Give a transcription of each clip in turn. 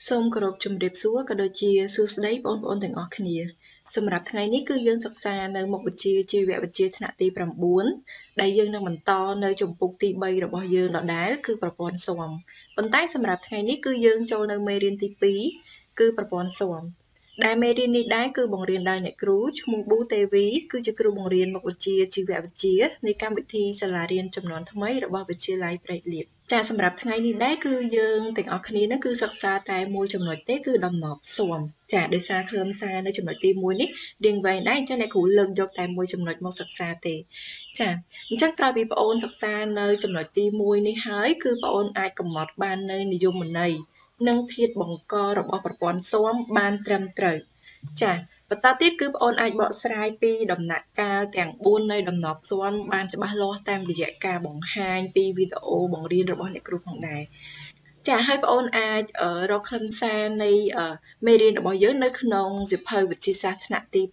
សូមគោរពជំរាបសួរក៏ដូចជាសួស្តីបងប្អូនទាំងអស់គ្នាសម្រាប់ថ្ងៃនេះគឺយើងសិក្សានៅមុខវិជ្ជាជីវវិទ្យាថ្នាក់ទី9ដែលយើងនឹងបន្តនៅជំពូកទី3របស់យើងដដែលគឺប្រព័ន្ធស៊ាំប៉ុន្តែសម្រាប់ថ្ងៃនេះគឺយើងចូលនៅមេរៀនទី2គឺប្រព័ន្ធស៊ាំដែលមេរៀននេះដែរគឺបង្រៀនដោយអ្នកគ្រូឈ្មោះប៊ូទេវីគឺជាគ្រូបង្រៀនមុខវិជ្ជាជីវវិទ្យានៃកម្មវិធីសាលារៀនចំនួនថ្មីរបស់វិទ្យាល័យព្រែកលៀបចាសម្រាប់ថ្ងៃនេះដែរគឺយើងទាំងអស់គ្នានឹងគឺសិក្សាតែមួយចំណុចទេគឺដំណប់ស៊ាំចាដោយសារខ្លឹមសារនៅចំណុចទី1នេះរៀងវែងដែរអញ្ចឹងអ្នកគ្រូលើកយកតែមួយចំណុចមកសិក្សាទេចាអញ្ចឹងក្រោយពីបងអូនសិក្សានៅចំណុចទី1នេះហើយគឺបងអូនអាចកំណត់បាននៅនិយមន័យនិងធាតុបង្ករបស់ប្រព័ន្ធស៊ាំបានត្រឹមត្រូវចាបន្តទៀតគឺបងអូនអាចបកស្រាយពីដំណាក់កាលទាំង4នៃដំណប់ស៊ាំបានច្បាស់លាស់តាមរយៈការបង្ហាញពីវីដេអូបង្រៀនរបស់អ្នកគ្រូផងដែរចាហើយបងអូនអាចរកខ្លឹមសារនៃមេរៀនរបស់យើងនៅក្នុងសៀវភៅវិទ្យាសាស្ត្រថ្នាក់ទី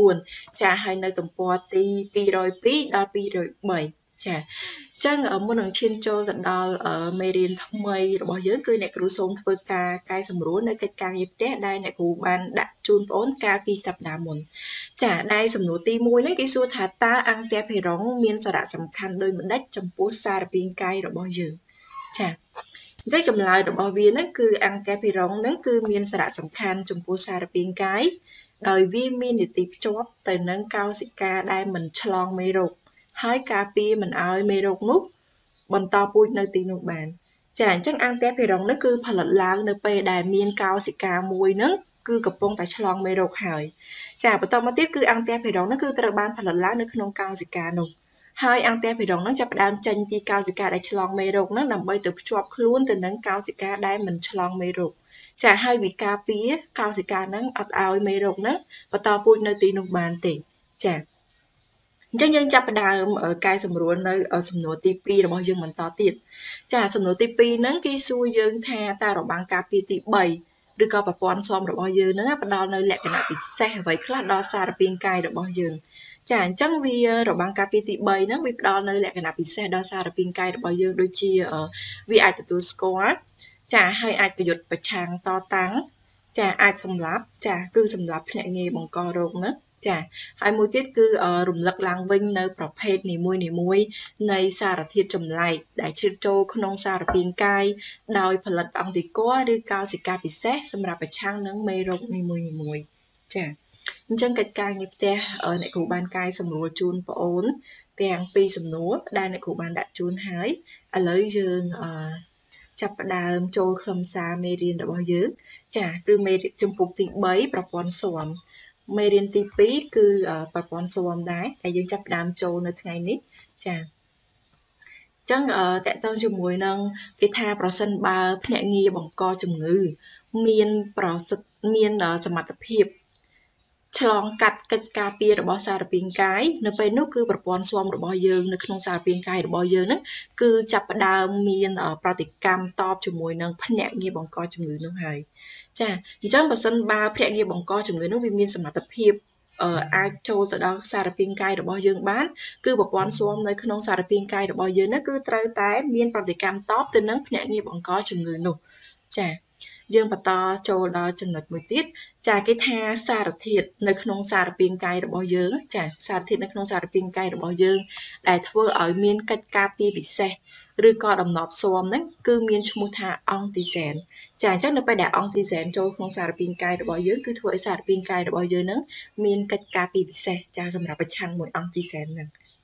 9ចាហើយនៅទំព័រទី202ដល់203ចាចឹងមុននឹងឈានចូលទៅដល់មេរៀនថ្មីរបស់យើងគឺអ្នកគ្រូសូមធ្វើការកែសម្រួលនៅកិច្ចការងារផ្ទះដែលអ្នកគ្រូបានដាក់ជូនបងអូនកាលពីសប្តាហ៍មុនចាដែលសំណួរទី1ហ្នឹងគេសួរថាតើអង្គាភិរងមានសារៈសំខាន់ដូចម្ដេចចំពោះសារពាង្គកាយរបស់យើងចាតែចម្លើយរបស់វាហ្នឹងគឺអង្គាភិរងហ្នឹងគឺមានសារៈសំខាន់ចំពោះសារពាង្គកាយដោយវាមាននីតិភ្ជាប់ទៅនឹងកោសិកាដែលមិនឆ្លងមេរោគហើយការពារមិនឲ្យមេរោគនោះបន្តពូជនៅទីនោះបានចាអញ្ចឹងអង្គាភិរងនេះគឺផលិតឡើងនៅពេលដែលមានកោសិកាមួយហ្នឹងគឺកំពុងតែឆ្លងមេរោគហើយចាបន្តមកទៀតគឺអង្គាភិរងនេះគឺត្រូវបានផលិតឡើងនៅក្នុងកោសិកានោះហើយអង្គាភិរងហ្នឹងចាប់ផ្ដើមចេញពីកោសិកាដែលឆ្លងមេរោគហ្នឹងដើម្បីទៅភ្ជាប់ខ្លួនទៅនឹងកោសិកាដែលមិនឆ្លងមេរោគចាហើយវាការពារកោសិកាហ្នឹងអត់ឲ្យមេរោគហ្នឹងបន្តពូជនៅទីនោះបានទេចាអញ្ចឹងយើងចាប់ផ្ដើមកែសម្រួលនៅសំណួរទី2របស់យើងបន្តទៀតចាសំណួរទី2ហ្នឹងគេសួរយើងថាតើរបាំងការពារទី3ឬក៏ប្រព័ន្ធស៊ាំរបស់យើងហ្នឹងផ្ដល់នៅលក្ខណៈពិសេសអ្វីខ្លះដល់សារពាង្គកាយរបស់យើងចាអញ្ចឹងវារបាំងការពារទី3ហ្នឹងវាផ្ដល់នៅលក្ខណៈពិសេសដល់សារពាង្គកាយរបស់យើងដូចជាវាអាចទទួលស្គាល់ចាហើយអាចប្រយុទ្ធប្រឆាំងតតាំងចាអាចសម្លាប់ចាគឺសម្លាប់ភ្នាក់ងារបង្ករោគណាចាហើយមួយទៀតគឺរំលឹកឡើងវិញនៅប្រភេទនីមួយៗនៃសារធាតុចម្លែកដែលជ្រៀតចូលក្នុងសារពាង្គកាយដោយផលិតអង់ទីគ័រឬកោសិកាពិសេសសម្រាប់ប្រឆាំងនឹងមេរោគនីមួយៗចាអញ្ចឹងកិច្ចការងារផ្ទះអ្នកគ្រូបានកែសម្រួលជូនបងអូនទាំងពីរសំណួរដែលអ្នកគ្រូបានដាក់ជូនហើយឥឡូវយើងចាប់ផ្ដើមចូលខ្លឹមសារមេរៀនរបស់យើងចាគឺមេរៀនជំពូកទី3ប្រព័ន្ធស៊ាំមេរៀនទី2គឺប្រព័ន្ធស៊ាំដែរដែលយើងចាប់ផ្ដើមចូលនៅថ្ងៃនេះចាអញ្ចឹងតកតងជាមួយនឹងគេថាប្រសិនបើភ្នាក់ងារបង្កជំងឺមានសមត្ថភាពឆ្លងកាត់កិច្ចការពាររបស់សារពាង្គកាយនៅពេលនោះគឺប្រព័ន្ធស៊ាំរបស់យើងនៅក្នុងសារពាង្គកាយរបស់យើងហ្នឹងគឺចាប់ផ្ដើមមានប្រតិកម្មតបជាមួយនឹងភ្នាក់ងារបង្កជំងឺនោះហើយចាអញ្ចឹងបើសិនបើភ្នាក់ងារបង្កជំងឺនោះវាមានសមត្ថភាពអាចចូលទៅដល់សារពាង្គកាយរបស់យើងបានគឺប្រព័ន្ធស៊ាំនៅក្នុងសារពាង្គកាយរបស់យើងនោះគឺត្រូវតែមានប្រតិកម្មតបទៅនឹងភ្នាក់ងារបង្កជំងឺនោះចាយើងបន្តចូលដល់ចំណុចមួយទៀតចាគេថាសារធាតុនៅក្នុងសារពាង្គកាយរបស់យើងចាសារធាតុនៅក្នុងសារពាង្គកាយរបស់យើងដែលធ្វើឲ្យមានកិច្ចការពារពិសេសឬក៏ដំណប់ស៊ាំហ្នឹងគឺមានឈ្មោះថាអង់ទីសែនចាអញ្ចឹងនៅពេលដែលអង់ទីសែនចូលក្នុងសារពាង្គកាយរបស់យើងគឺធ្វើឲ្យសារពាង្គកាយរបស់យើងហ្នឹងមានកិច្ចការពារពិសេសចាសម្រាប់ប្រឆាំងមួយអង់ទីសែនហ្នឹង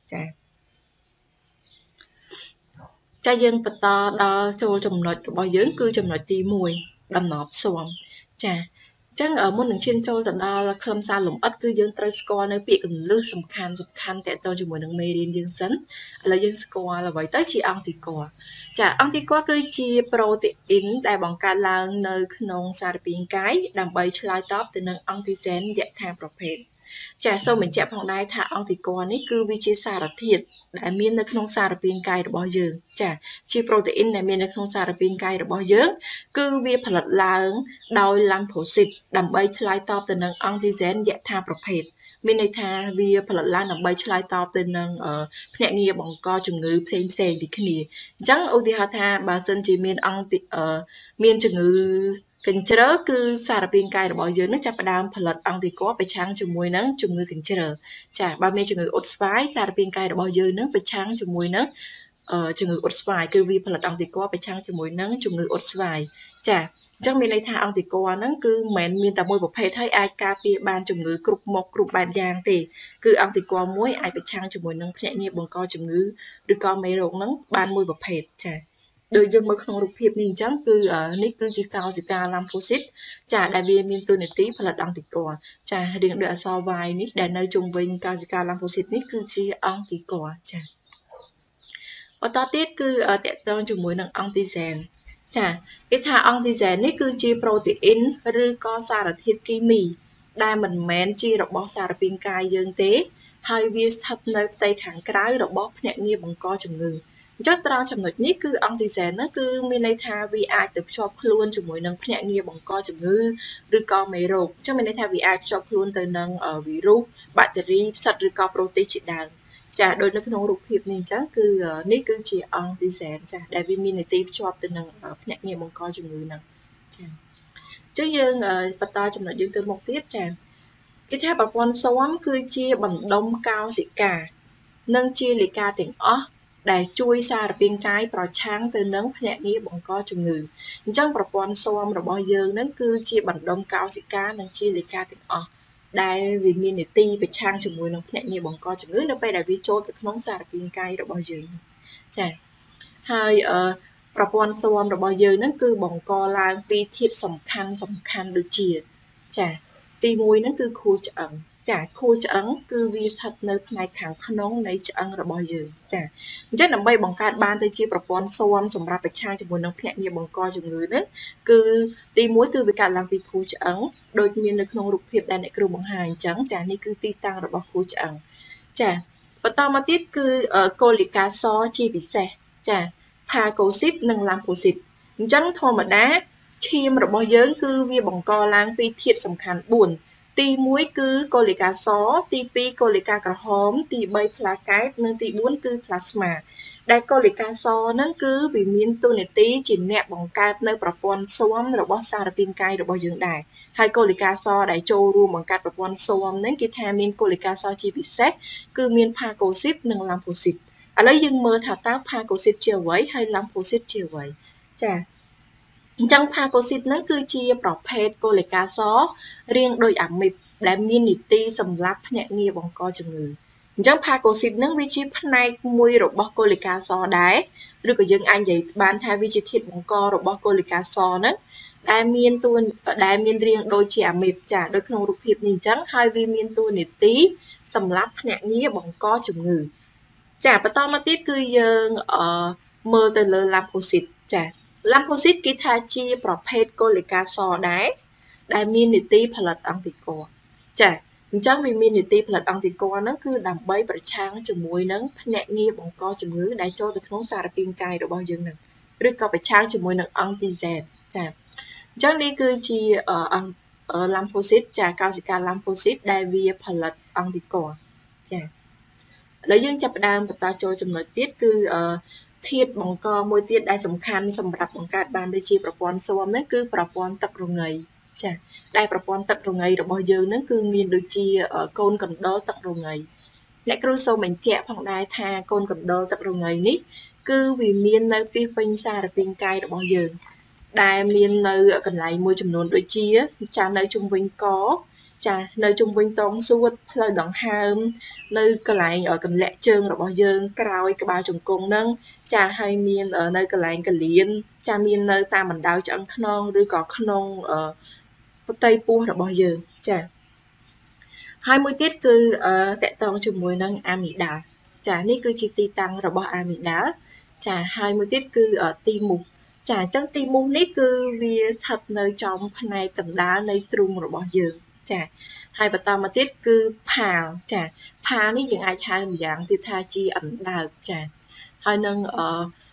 ចាយើងបន្តដល់ចូលចំណុចរបស់យើងគឺចំណុចទី1ដំណប់ស៊ាំចាអញ្ចឹងមុននឹងឈានចូលទៅដល់ខ្លឹមសារលម្អិតគឺយើងត្រូវស្គាល់នៅពាក្យគន្លឹះសំខាន់តកតជាមួយនឹងមេរៀនយើងសិនឥឡូវយើងស្គាល់អ្វីទៅជាអង់ទីគ័រចាអង់ទីគ័រគឺជាប្រូតេអ៊ីនដែលបង្កើតឡើងនៅក្នុងសារពាង្គកាយដើម្បីឆ្លើយតបទៅនឹងអង់ទីសែនយថាប្រភេទចាសូមបញ្ជាក់ផងដែរថាអង់ទីគ័រនេះគឺវាជាសារធាតុដែលមាននៅក្នុងសារពាង្គកាយរបស់យើងចាជាប្រូតេអ៊ីនដែលមាននៅក្នុងសារពាង្គកាយរបស់យើងគឺវាផលិតឡើងដោយឡាំប្រូស៊ីតដើម្បីឆ្លើយតបទៅនឹងអង់ទីសែនយថាប្រភេទមានន័យថាវាផលិតឡើងដើម្បីឆ្លើយតបទៅនឹងភ្នាក់ងារបង្កជំងឺផ្សេងពីគ្នាអញ្ចឹងឧទាហរណ៍ថាបើសិនជាមានជំងឺកញ្ជ្រឹលគឺសារពាង្គកាយរបស់យើងនឹងចាប់ផ្ដើមផលិតអង់ទីកប្រឆាំងជាមួយនឹងជំងឺកញ្ជ្រឹលចាបើមានជំងឺអ៊ុតស្វាយសារពាង្គកាយរបស់យើងនឹងប្រឆាំងជាមួយនឹងជំងឺអ៊ុតស្វាយគឺវាផលិតអង់ទីកប្រឆាំងជាមួយនឹងជំងឺអ៊ុតស្វាយចាអញ្ចឹងមានន័យថាអង់ទីកហ្នឹងគឺមិនមែនមានតែមួយប្រភេទហើយអាចការពារបានជំងឺគ្រប់មុខគ្រប់បែបយ៉ាងទេគឺអង់ទីកមួយអាចប្រឆាំងជាមួយនឹងភ្នាក់ងារបង្កជំងឺឬក៏មេរោគហ្នឹងបានមួយប្រភេទចាដោយយើងមើលក្នុងរូបភាពនេះអញ្ចឹងគឺនេះគឺជាកោសិកាឡាំហ្វូស៊ីតចាដែលវាមានតួនាទីផលិតអង់ទីកចារៀងដូចអក្សរ Y នេះដែលនៅជុំវិញកោសិកាឡាំហ្វូស៊ីតនេះគឺជាអង់ទីកចាបន្តទៀតគឺតកតងជាមួយនឹងអង់ទីសែនចាគេថាអង់ទីសែននេះគឺជាប្រូតេអ៊ីនឬក៏សារធាតុគីមីដែលមិនមែនជារបស់សារពាង្គកាយយើងទេហើយវាស្ថិតនៅផ្ទៃខាងក្រៅរបស់ភ្នាក់ងារបង្កជំងឺអញ្ចឹងត្រង់ចំណុចនេះគឺអង់ទីសែនហ្នឹងគឺមានន័យថាវាអាចទៅភ្ជាប់ខ្លួនជាមួយនឹងភ្នាក់ងារបង្កជំងឺឬក៏មេរោគអញ្ចឹងមានន័យថាវាអាចភ្ជាប់ខ្លួនទៅនឹងវីរុសបាក់តេរីផ្សិតឬក៏ប្រូតេសជាដើមចាដូចនៅក្នុងរូបភាពនេះអញ្ចឹងគឺនេះគឺជាអង់ទីសែនចាដែលវាមានន័យភ្ជាប់ទៅនឹងភ្នាក់ងារបង្កជំងឺហ្នឹងចាអញ្ចឹងយើងបន្តចំណុចយើងទៅមុខទៀតចាគេថាប្រព័ន្ធស៊ាំគឺជាបណ្ដុំកោសិកានិងជាលេខាទាំងអស់ដែលជួយសារពាង្គកាយប្រឆាំងទៅនឹងភ្នាក់ងារបង្កជំងឺអញ្ចឹងប្រព័ន្ធស៊ាំរបស់យើងហ្នឹងគឺជាបណ្ដុំកោសិកានិងជាលេខាទាំងអស់ដែលវាមាននីតិប្រឆាំងជាមួយនឹងភ្នាក់ងារបង្កជំងឺនៅពេលដែលវាចូលទៅក្នុងសារពាង្គកាយរបស់យើងចាហើយប្រព័ន្ធស៊ាំរបស់យើងហ្នឹងគឺបង្កឡើងពីធាតុសំខាន់ដូចជាចាទី1ហ្នឹងគឺខួរឆ្អឹងចាខួរឆ្អឹងគឺវាស្ថិតនៅផ្នែកខាងក្នុងនៃឆ្អឹងរបស់យើងចាអញ្ចឹងដើម្បីបង្កើតបានទៅជាប្រព័ន្ធស៊ាំសម្រាប់ប្រឆាំងជាមួយនឹងភ្នាក់ងារបង្កជំងឺហ្នឹងគឺទី1គឺវាកើតឡើងពីខួរឆ្អឹងដូចមាននៅក្នុងរូបភាពដែលអ្នកគ្រូបង្ហាញអញ្ចឹងចានេះគឺទីតាំងរបស់ខួរឆ្អឹងចាបន្តមកទៀតគឺកូលីកាសជាពិសេសចាផាកូស៊ីតនិងឡាំផូស៊ីតអញ្ចឹងធម្មតាឈាមរបស់យើងគឺវាបង្កឡើងពីធាតុសំខាន់4ទី1គឺកូលីកាសទី2កូលីកាក្រហមទី3ផ្លាកែតនិងទី4គឺផ្លាស្មាដែលកូលីកាសហ្នឹងគឺវាមានតួនាទីជាអ្នកបង្កើតនៅប្រព័ន្ធស៊ាំរបស់សារពាង្គកាយរបស់យើងដែរហើយកូលីកាសដែលចូលរួមបង្កើតប្រព័ន្ធស៊ាំហ្នឹងគេថាមានកូលីកាសជាពិសេសគឺមានផាកូស៊ីតនិងឡាំផូស៊ីតឥឡូវយើងមើលថាតើផាកូស៊ីតជាអ្វីហើយឡាំផូស៊ីតជាអ្វីចាអញ្ចឹងផាកូស៊ីតហ្នឹងគឺជាប្រភេទកូលីកាសរាងដូចអាមីបដែលមាននីតិសម្រាប់ភ្នាក់ងារបង្កជំងឺអញ្ចឹងផាកូស៊ីតហ្នឹងវាជាផ្នែកមួយរបស់កូលីកាសដែរឬក៏យើងអាចនិយាយបានថាវាជាធាតុបង្ករបស់កូលីកាសហ្នឹងដែលមានរាងដូចជាអាមីបចាដូចក្នុងរូបភាពនេះអញ្ចឹងហើយវាមានតួនាទីសម្រាប់ភ្នាក់ងារបង្កជំងឺចាបន្តមកទៀតគឺយើងមើលទៅលើឡាំផូស៊ីតចាឡាំផូស៊ីតគេថាជាប្រភេទកូលីកាសដែរដែលមាននីតិផលិតអង់ទីកចាអញ្ចឹងវាមាននីតិផលិតអង់ទីកហ្នឹងគឺដើម្បីប្រឆាំងជាមួយនឹងភ្នាក់ងារបង្កជំងឺដែលចូលទៅក្នុងសារពាង្គកាយរបស់យើងហ្នឹងឬក៏ប្រឆាំងជាមួយនឹងអង់ទីសែនចាអញ្ចឹងនេះគឺជាឡាំផូស៊ីតចាកោសិកាឡាំផូស៊ីតដែលវាផលិតអង់ទីកចាឥឡូវយើងចាប់ផ្ដើមបន្តចូលចំណុចទៀតគឺធាតុបង្កមួយទៀតដែលសំខាន់សម្រាប់បង្កើតបានដូចជាប្រព័ន្ធស៊ាំហ្នឹងគឺប្រព័ន្ធទឹករងៃចាដែលប្រព័ន្ធទឹករងៃរបស់យើងហ្នឹងគឺមានដូចជាកូនកណ្ដុរទឹករងៃអ្នកគ្រូសូមបញ្ជាក់ផងដែរថាកូនកណ្ដុរទឹករងៃនេះគឺវាមាននៅពាសពេញសារពាង្គកាយរបស់យើងដែលមាននៅកន្លែងមួយចំនួនដូចជាចានៅជុំវិញកចានៅជុំវិញតងសួតផ្លូវដង្ហើមនៅកន្លែងកន្លាក់ជើងរបស់យើងក្រោយក្បាលជង្គង់ហ្នឹងចាហើយមាននៅកន្លែងកលៀនចាមាននៅតាមបណ្ដោយឆ្អឹងខ្នងឬក៏ក្នុងផ្ទៃពោះរបស់យើងចាហើយមួយទៀតគឺតកតងជាមួយនឹងអាមីដាល់ចានេះគឺជាទីតាំងរបស់អាមីដាល់ចាហើយមួយទៀតគឺទីមូសចាអញ្ចឹងទីមូសនេះគឺវាស្ថិតនៅចំផ្នែកកណ្ដាលនៃទ្រូងរបស់យើងចាហើយបន្តមកទៀតគឺផាលចាផាលនេះយើងអាចហៅម្យ៉ាងទៀតថាជាអណ្ដើកចាហើយនឹង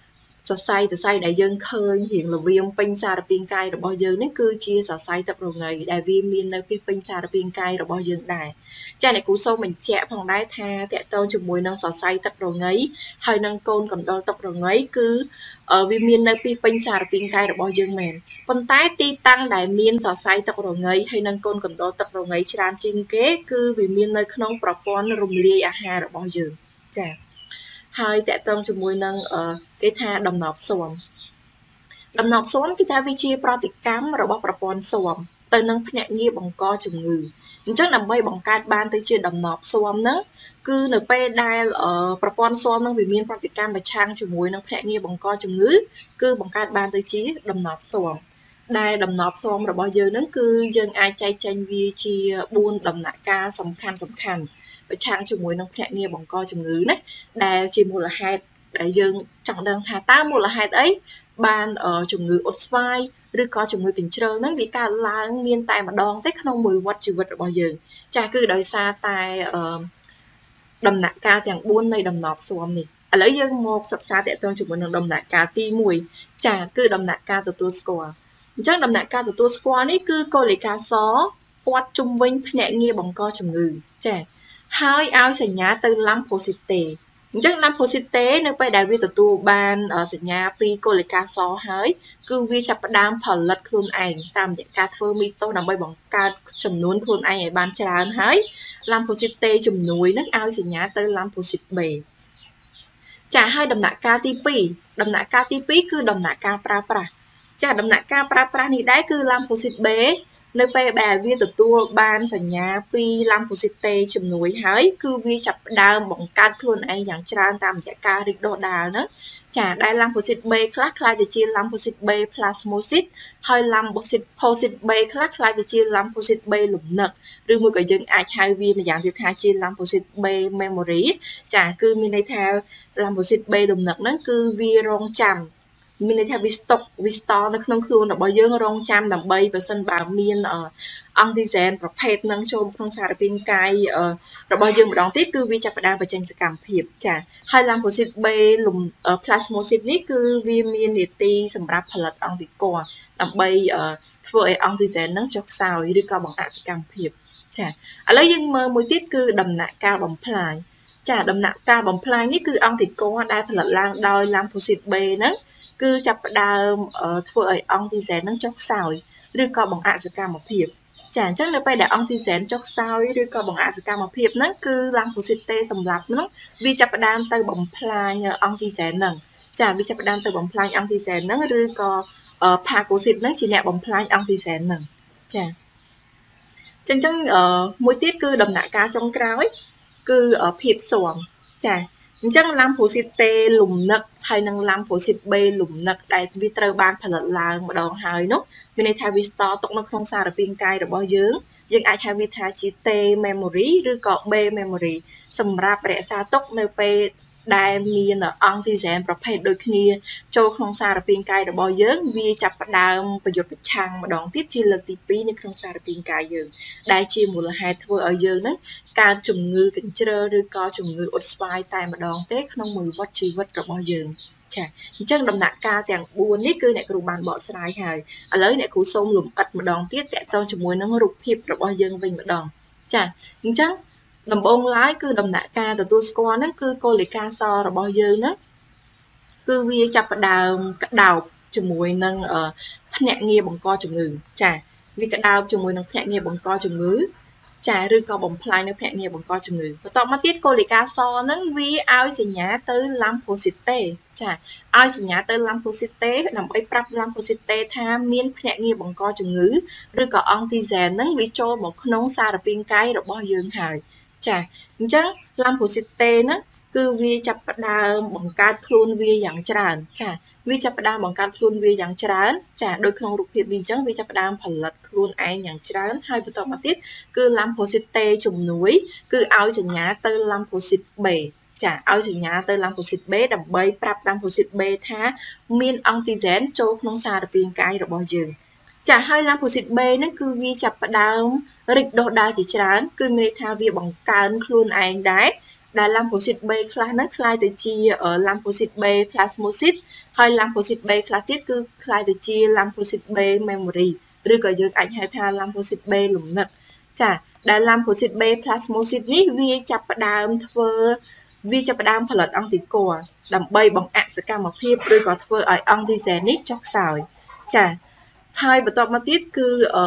សរសៃសរសៃដែលយើងឃើញរៀងល្វាមពេញសារពាង្គកាយរបស់យើងនេះគឺជាសរសៃទឹករងៃដែលវាមាននៅពេញសារពាង្គកាយរបស់យើងដែរចាអ្នកគ្រូសូមបញ្ជាក់ផងដែរថាតកតងជាមួយនឹងសរសៃទឹករងៃហើយនឹងកូនកណ្ដុរទឹករងៃគឺវាមាននៅពេញសារពាង្គកាយរបស់យើងមែនប៉ុន្តែទីតាំងដែលមានសរសៃទឹករងៃហើយនឹងកូនកណ្ដុរទឹករងៃច្រើនជាងគេគឺវាមាននៅក្នុងប្រព័ន្ធរំលាយអាហាររបស់យើងចាហើយតកតងជាមួយនឹងគេថាដំណប់ស៊ាំគឺថាវាជាប្រតិកម្មរបស់ប្រព័ន្ធស៊ាំទៅនឹងភ្នាក់ងារបង្កជំងឺអញ្ចឹងដើម្បីបង្កើតបានទៅជាដំណប់ស៊ាំហ្នឹងគឺនៅពេលដែលប្រព័ន្ធស៊ាំហ្នឹងវាមានប្រតិកម្មប្រឆាំងជាមួយនឹងភ្នាក់ងារបង្កជំងឺគឺបង្កើតបានទៅជាដំណប់ស៊ាំដែលដំណប់ស៊ាំរបស់យើងហ្នឹងគឺយើងអាចចែកចេញវាជា4ដំណាក់កាលសំខាន់ប្រឆាំងជាមួយនឹងភ្នាក់ងារបង្កជំងឺណាដែលជាមូលហេតុដែលយើងចង់ដឹងថាតើមូលហេតុអីបានជំងឺអុតស្វាយឬក៏ជំងឺកញ្ជ្រឹលហ្នឹងវាកើតឡើងមានតែម្ដងទេក្នុងមួយវដ្តជីវិតរបស់យើងចាគឺដោយសារតែដំណាក់កាលទាំង4នៃដំណប់ស៊ាំនេះឥឡូវយើងមកសិក្សាទាក់ទងជាមួយនឹងដំណាក់កាលទី1ចាគឺដំណាក់កាលទទួលស្គាល់អញ្ចឹងដំណាក់កាលទទួលស្គាល់នេះគឺកូលីកាសព័ទ្ធជុំវិញភ្នាក់ងារបង្កជំងឺចាហើយឲ្យសញ្ញាទៅឡាំផូស៊ីតេអញ្ចឹងឡាំផូស៊ីតេនៅពេលដែលវាទទួលបានសញ្ញាពីកូលីកាសហើយគឺវាចាប់ផ្ដើមផលិតខ្លួនឯងតាមរយៈការធ្វើមីតូដើម្បីបង្កើតចំនួនខ្លួនឯងឲ្យបានច្រើនហើយឡាំផូស៊ីតេជំនួយនឹងឲ្យសញ្ញាទៅឡាំផូស៊ីតបេចាហើយដំណាក់កាលទី2គឺដំណាក់កាលប្រើប្រាស់ចាដំណាក់កាលប្រើប្រាស់នេះដែរគឺឡាំផូស៊ីតបេនៅពេលដែលវាទទួលបានសញ្ញាពីឡាំផូស៊ីតេជំនួយហើយគឺវាចាប់ផ្ដើមបង្កើតខ្លួនឯងយ៉ាងច្រើនតាមរយៈការរីកដុះដាលហ្នឹងចាដែលឡាំផូស៊ីតបេខ្លះខ្លាយទៅជាឡាំផូស៊ីតបេផ្លាស្ម៉ូស៊ីតហើយឡាំផូស៊ីតបេខ្លះខ្លាយទៅជាឡាំផូស៊ីតបេលំនឹកឬមួយក៏យើងអាចហៅវាម្យ៉ាងទៀតថាជាឡាំផូស៊ីតបេ memory ចាគឺមានន័យថាឡាំផូស៊ីតបេលំនឹកហ្នឹងគឺវារងចាំមានន័យថាវាស្តុកនៅក្នុងខ្លួនរបស់យើងរងចាំដើម្បីបើសិនបើមានអង់ទីហ្សែនប្រភេទនឹងចូលក្នុងសារពាង្គកាយរបស់យើងម្ដងទៀតគឺវាចាប់ផ្ដើមបញ្ចេញសកម្មភាពចាហើយឡាំផូស៊ីតបេផ្លាស្ម៉ូស៊ីតនេះគឺវាមាននាទីសម្រាប់ផលិតអង់ទីក័រដើម្បីធ្វើឲ្យអង់ទីហ្សែននឹងចុះខ្សោយឬក៏បង្អាក់សកម្មភាពចាឥឡូវយើងមើលមួយទៀតគឺដំណាក់កាលបំផ្លាញចាដំណាក់កាលបំផ្លាញនេះគឺអង់ទីក័រដែលផលិតឡើងដោយឡាំផូស៊ីតបេហ្នឹងគឺចាប់ផ្ដើមធ្វើឲ្យអង់ទីហ្សែននឹងចុះខ្សោយឬក៏បង្អាក់សកម្មភាពចាអញ្ចឹងនៅពេលដែលអង់ទីហ្សែនចុះខ្សោយឬក៏បង្អាក់សកម្មភាពហ្នឹងគឺឡាំផូស៊ីតេសម្រាប់ហ្នឹងវាចាប់ផ្ដើមទៅបំផ្លាញអង់ទីហ្សែនហ្នឹងចាវាចាប់ផ្ដើមទៅបំផ្លាញអង់ទីហ្សែនហ្នឹងឬក៏ផាកូស៊ីតហ្នឹងជាអ្នកបំផ្លាញអង់ទីហ្សែនហ្នឹងចាអញ្ចឹងមួយទៀតគឺដំណាក់កាលចុងក្រោយគឺភាពស៊ាំចាអញ្ចឹងឡាំផូស៊ីតេលំនឹកហើយនឹងឡាំផូស៊ីតបេលំនឹកដែលវាត្រូវបានផលិតឡើងម្ដងហើយនោះមានន័យថាវាស្តទុកនៅក្នុងសារពាង្គកាយរបស់យើងអាចហៅវាថាជា T memory ឬក៏ B memory សម្រាប់រក្សាទុកនៅពេលដែលមានអង់ទីហ្សែនប្រភេទដូចគ្នាចូលក្នុងសារពាង្គកាយរបស់យើងវាចាប់ផ្ដើមប្រយុទ្ធប្រឆាំងម្ដងទៀតជាលើកទី2នៅក្នុងសារពាង្គកាយយើងដែលជាមូលហេតុធ្វើឲ្យយើងហ្នឹងកើតជំងឺកញ្ជ្រឹលឬក៏ជំងឺអុតស្វាយតែម្ដងទេក្នុងមួយវដ្តជីវិតរបស់យើងចាអញ្ចឹងដំណាក់កាលទាំង4នេះគឺអ្នកគ្រូបានបកស្រាយហើយឥឡូវអ្នកគ្រូសូមលម្អិតម្ដងទៀតតកតងជាមួយនឹងរូបភាពរបស់យើងវិញម្ដងចាអញ្ចឹងដំបូងឡើយគឺដំណាក់កាលទទួលស្គាល់ហ្នឹងគឺកូលីកាសរបស់យើងហ្នឹងគឺវាចាប់ផ្ដើមក្តោបជាមួយនឹងភ្នាក់ងារបង្កជំងឺចាវាក្តោបជាមួយនឹងភ្នាក់ងារបង្កជំងឺចាឬក៏បំផ្លាញនៅភ្នាក់ងារបង្កជំងឺបន្តមកទៀតកូលីកាសហ្នឹងវាឲ្យសញ្ញាទៅឡាំផូស៊ីតេចាឲ្យសញ្ញាទៅឡាំផូស៊ីតេដើម្បីប្រាប់ឡាំផូស៊ីតេថាមានភ្នាក់ងារបង្កជំងឺឬក៏អង់ទីហ្សែនហ្នឹងវាចូលមកក្នុងសារពាង្គកាយរបស់យើងហើយចាអញ្ចឹងឡាំផូស៊ីតេហ្នឹងគឺវាចាប់ផ្ដើមបង្កើតខ្លួនវាយ៉ាងច្រើនចាវាចាប់ផ្ដើមបង្កើតខ្លួនវាយ៉ាងច្រើនចាដូចក្នុងរូបភាពនេះអញ្ចឹងវាចាប់ផ្ដើមផលិតខ្លួនឯងយ៉ាងច្រើនហើយបន្តមកទៀតគឺឡាំផូស៊ីតេជំនួយគឺឲ្យសញ្ញាទៅឡាំផូស៊ីតបេចាឲ្យសញ្ញាទៅឡាំផូស៊ីតបេដើម្បីប្រាប់ឡាំផូស៊ីតបេថាមានអង់ទីហ្សែនចូលក្នុងសារពាង្គកាយរបស់យើងចាហើយឡាំផូស៊ីតបេហ្នឹងគឺវាចាប់ផ្ដើមរីកដុះដាលជាច្រើនគឺមានន័យថាវាបង្កើនខ្លួនឯងដែរដែល lymphocyte B ខ្លះហ្នឹងខ្លាយទៅជា lymphocyte B plasmocyte ហើយ lymphocyte B ខ្លះទៀតគឺខ្លាយទៅជា lymphocyte B memory ឬក៏យើងអាចហៅថា lymphocyte B លំនឹកចាដែល lymphocyte B plasmocyte នេះវាចាប់ផ្ដើមផលិតអង់ទីក័រដើម្បីបង្អាក់សកម្មភាពឬក៏ធ្វើឲ្យអង់ទីហ្សែននេះចុះខ្សោយចាហើយបន្ទាប់មកទៀតគឺ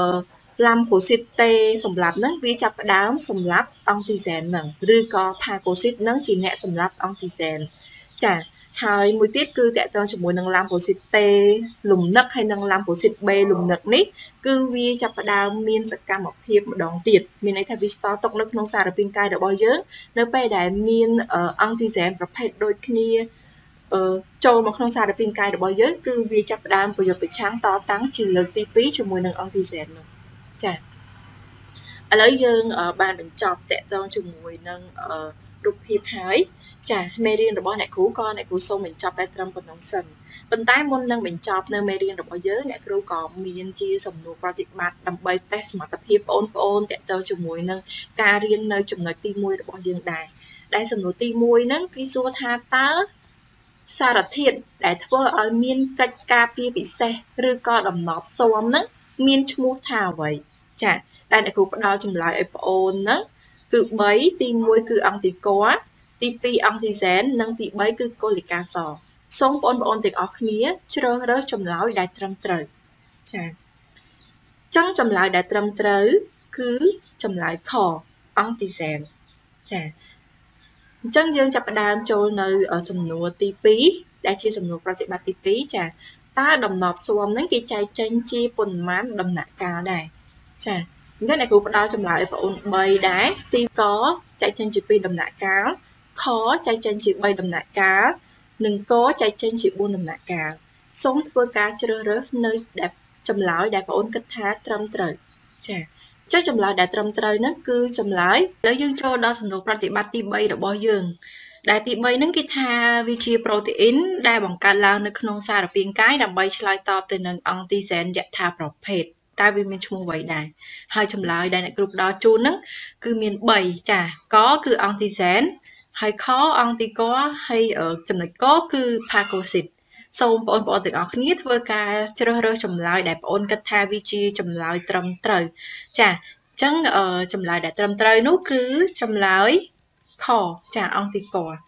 lymphocyte T សម្រាប់ហ្នឹងវាចាប់ផ្ដើមសម្រាប់អង់ទីហ្សែនហ្នឹងឬក៏ phagocyte ហ្នឹងជាអ្នកសម្រាប់អង់ទីហ្សែនចាហើយមួយទៀតគឺតកតងជាមួយនឹង lymphocyte T លំនឹកហើយនឹង lymphocyte B លំនឹកនេះគឺវាចាប់ផ្ដើមមានសកម្មភាពម្ដងទៀតមានន័យថាវាស្ទល់ទុកនៅក្នុងសារពាង្គកាយរបស់យើងនៅពេលដែលមានអង់ទីហ្សែនប្រភេទដូចគ្នាចូលមកក្នុងសារពាង្គកាយរបស់យើងគឺវាចាប់ផ្ដើមប្រយុទ្ធប្រឆាំងតតាំងជាលើកទី2ជាមួយនឹងអង់ទីហ្សែននោះចាឥឡូវយើងបានបញ្ចប់តកតងជាមួយនឹងរូបភាពហើយចាមេរៀនរបស់អ្នកគ្រូក៏អ្នកគ្រូសូមបញ្ចប់តែត្រឹមប៉ុណ្ណឹងសិនប៉ុន្តែមុននឹងបញ្ចប់នៅមេរៀនរបស់យើងអ្នកគ្រូក៏មានជាសំណួរប្រតិបត្តិដើម្បីតេស្តសមត្ថភាពបងប្អូនតកតងជាមួយនឹងការរៀននៅចំណុចទី1របស់យើងដែលសំណួរទី1ហ្នឹងគេសួរថាតើសារធាតុដែលធ្វើឲ្យមានកិច្ចការពារពិសេសឬក៏ដំណប់ស៊ាំហ្នឹងមានឈ្មោះថាអ្វីចាដែលអ្នកគ្រូផ្ដល់ចម្លើយឲ្យបងប្អូនហ្នឹងគឺ3ទី1គឺអង់ទីក័រទី2អង់ទីហ្សែននិងទី3គឺកូលីកាសសូមបងប្អូនទាំងអស់គ្នាជ្រើសរើសចម្លើយដែលត្រឹមត្រូវចាចឹងចម្លើយដែលត្រឹមត្រូវគឺចម្លើយខអង់ទីហ្សែនចាអញ្ចឹងយើងចាប់ផ្ដើមចូលនៅសំណួរទី2ដែលជាសំណួរប្រតិបត្តិទី2ចាតើដំណប់ស៊ាំហ្នឹងគេចែកចេញជាប៉ុន្មានដំណាក់កាលដែរចាអញ្ចឹងអ្នកគ្រូផ្ដល់ចម្លើយឲ្យបងប្អូន3ដែរទីកចែកចេញជា2ដំណាក់កាលខចែកចេញជា3ដំណាក់កាលនិងកចែកចេញជា4ដំណាក់កាលសូមធ្វើការជ្រើសរើសនៅចម្លើយដែលបងប្អូនគិតថាត្រឹមត្រូវចាចុះចម្លើយដែលត្រឹមត្រូវហ្នឹងគឺចម្លើយឥឡូវយើងចូលដល់សំណួរប្រតិបត្តិទី3របស់យើងដែលទី3ហ្នឹងគេថាវាជាប្រូតេអ៊ីនដែលបង្កើតឡើងនៅក្នុងសារពាង្គកាយដើម្បីឆ្លើយតបទៅនឹងអង់ទីហ្សែនយថាប្រភេទតើវាមានឈ្មោះអ្វីដែរហើយចម្លើយដែលអ្នកគ្រូផ្ដល់ជូនហ្នឹងគឺមាន3ចាកគឺអង់ទីហ្សែនហើយខអង់ទីក័រហើយចំណុចកគឺ phagocyte សូមបងប្អូនទាំងអស់គ្នាធ្វើការជ្រើសរើសចម្លើយដែលបងប្អូនគិតថាវាជាចម្លើយត្រឹមត្រូវចាអញ្ចឹងចម្លើយដែលត្រឹមត្រូវនោះគឺចម្លើយខចាអង់ទីក័រ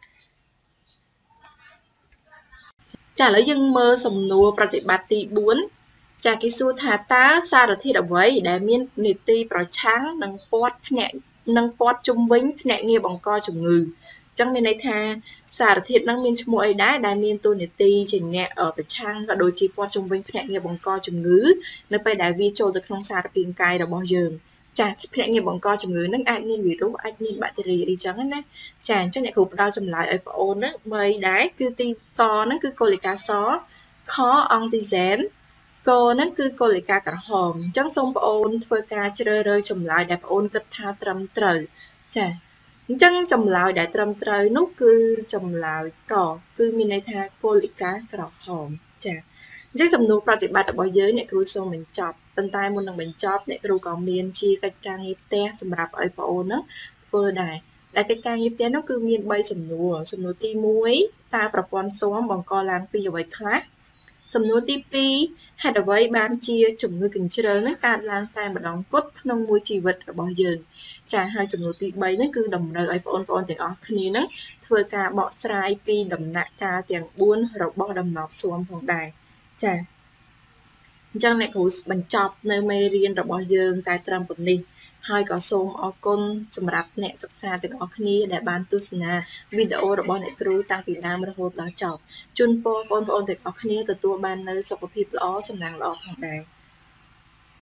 ចាឥឡូវយើងមើលសំណួរប្រតិបត្តិទី4ចាគេសួរថាតើសារធាតុអ្វីដែលមាននីតិប្រឆាំងនឹងព័ទ្ធជុំវិញភ្នាក់ងារបង្កជំងឺចឹងមានន័យថាសារធាតុហ្នឹងមានឈ្មោះអីដែរដែលមានតួនាទីជាអ្នកប្រឆាំងក៏ដូចជាព័ទ្ធជុំវិញភ្នាក់ងារបង្កជំងឺនៅពេលដែលវាចូលទៅក្នុងសារពាង្គកាយរបស់យើងចាភ្នាក់ងារបង្កជំងឺហ្នឹងអាចមានវីរុសអាចមានបាក់តេរីអីចឹងណាចាអញ្ចឹងអ្នកគ្រូផ្ដល់ចម្លើយឲ្យបងប្អូនហ្នឹង3ដែរគឺទីកហ្នឹងគឺកូលីកាសខអង់ទីហ្សែនកហ្នឹងគឺកូលីកាក្រហមអញ្ចឹងសូមបងប្អូនធ្វើការជ្រើសរើសចម្លើយដែលបងប្អូនគិតថាត្រឹមត្រូវចាអញ្ចឹងចម្លើយដែលត្រឹមត្រូវនោះគឺចម្លើយកគឺមានន័យថាកូលីកាក្រហមចាអញ្ចឹងសំណួរប្រតិបត្តិរបស់យើងអ្នកគ្រូសូមបញ្ចប់ប៉ុន្តែមុននឹងបញ្ចប់អ្នកគ្រូក៏មានជាកិច្ចការងារផ្ទះសម្រាប់ឲ្យបងប្អូនហ្នឹងធ្វើដែរដែលកិច្ចការងារផ្ទះនោះគឺមាន3សំណួរទី1តើប្រព័ន្ធស៊ាំបង្កឡើងពីអ្វីខ្លះសំណួរទី2ហេតុអ្វីបានជាជំងឺកញ្ជ្រឹលនឹងកើតឡើងតែម្ដងគត់ក្នុងមួយជីវិតរបស់យើងចាហើយសំណួរទី3នេះគឺតម្រូវឲ្យបងប្អូនទាំងអស់គ្នានឹងធ្វើការបកស្រាយពីដំណាក់កាលទាំង4របស់ដំណប់ស៊ាំផងដែរចាអញ្ចឹងអ្នកគ្រូបញ្ចប់នៅមេរៀនរបស់យើងតែត្រឹមប៉ុណ្នេះហើយក៏សូមអរគុណសម្រាប់អ្នកសិក្សាទាំងអស់គ្នាដែលបានទស្សនាវីដេអូរបស់អ្នកគ្រូតាំងពីដើមរហូតដល់ចប់ជូនពរបងប្អូនទាំងអស់គ្នាទទួលបាននូវសុខភាពល្អសំណាងល្អផងដែរ